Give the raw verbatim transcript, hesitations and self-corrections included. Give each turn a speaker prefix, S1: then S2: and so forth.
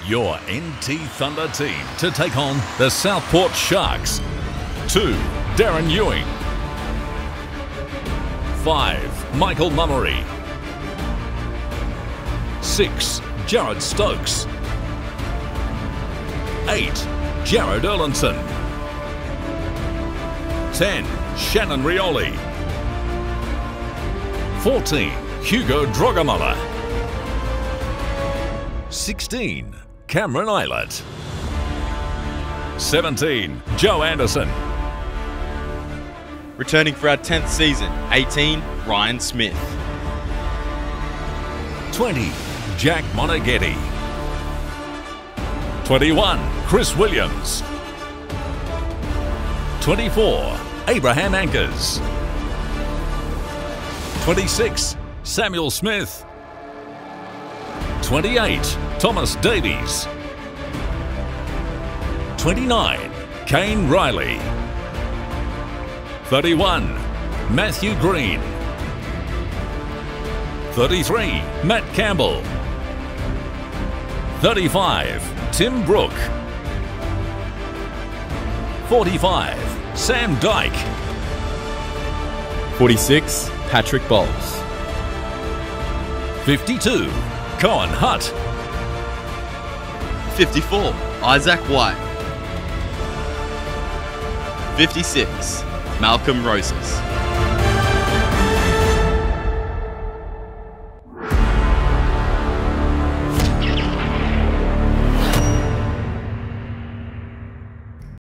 S1: your N T Thunder team to take on the Southport Sharks. Two, Darren Ewing. Five, Michael Mummery. Six, Jared Stokes. Eight, Jared Erlinson. Ten, Shannon Rioli. Fourteen, Hugo Drogamuller. Sixteen, Cameron Eilert. Seventeen, Joe Anderson.
S2: Returning for our tenth season, eighteen, Ryan Smith.
S1: Twenty, Jack Monaghetti. Twenty-one, Chris Williams. Twenty-four, Abraham Ankers. Twenty-six, Samuel Smith. Twenty-eight, Thomas Davies. Twenty-nine, Kane Riley. Thirty-one, Matthew Green. Thirty-three, Matt Campbell. Thirty-five, Tim Brook. Forty-five, Sam Dyke.
S2: forty-six, Patrick Bowles.
S1: Fifty-two, Cohen Hutt.
S2: fifty-four, Isaac White. fifty-six, Malcolm Roses.